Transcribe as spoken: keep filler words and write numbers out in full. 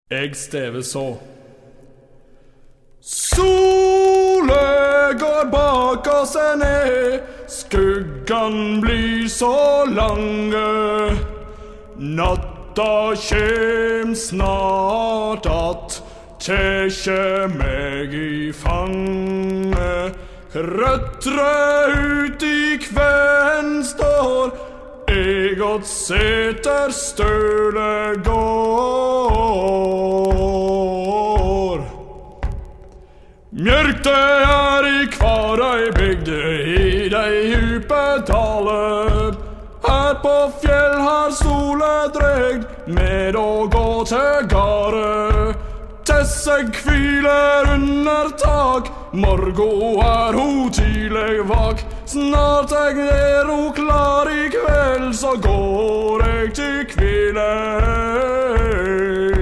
Jeg stever så. Solen går bak oss ned, skuggan blir så lange. Natta kjem snart at tæsje meg i fange. Krøtre ut i kven står, jeg åt seter støle går. Mjørkte er i kvar ei bygd i dei djupe daler. Her på fjell har sola dregd med å gå til gare. Tesseg hviler under tak, morgo er ho tidleg vak. Snart eg er ho klar i kveld, så går eg til kvileg.